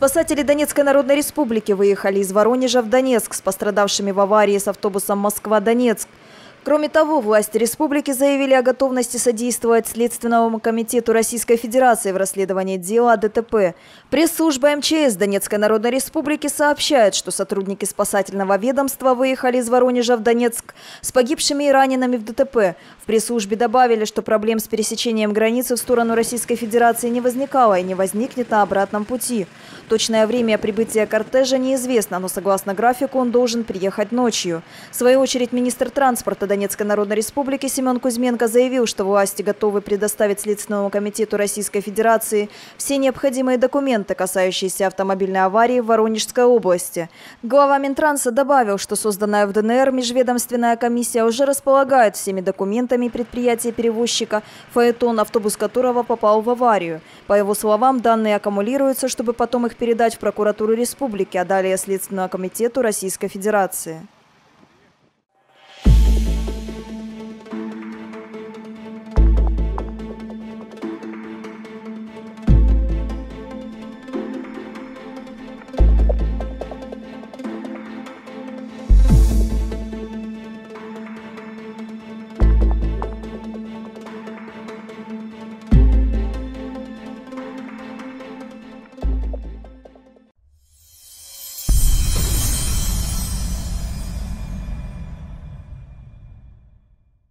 Спасатели Донецкой Народной Республики выехали из Воронежа в Донецк с пострадавшими в аварии с автобусом Москва-Донецк. Кроме того, власти республики заявили о готовности содействовать Следственному комитету Российской Федерации в расследовании дела о ДТП. Пресс-служба МЧС Донецкой Народной Республики сообщает, что сотрудники спасательного ведомства выехали из Воронежа в Донецк с погибшими и ранеными в ДТП. В пресс-службе добавили, что проблем с пересечением границы в сторону Российской Федерации не возникало и не возникнет на обратном пути. Точное время прибытия кортежа неизвестно, но согласно графику он должен приехать ночью. В свою очередь министр транспорта Донецкой Народной Республики Семен Кузьменко заявил, что власти готовы предоставить Следственному комитету Российской Федерации все необходимые документы, касающиеся автомобильной аварии в Воронежской области. Глава Минтранса добавил, что созданная в ДНР межведомственная комиссия уже располагает всеми документами предприятия-перевозчика, фаэтон, автобус которого попал в аварию. По его словам, данные аккумулируются, чтобы потом их передать в прокуратуру республики, а далее Следственному комитету Российской Федерации.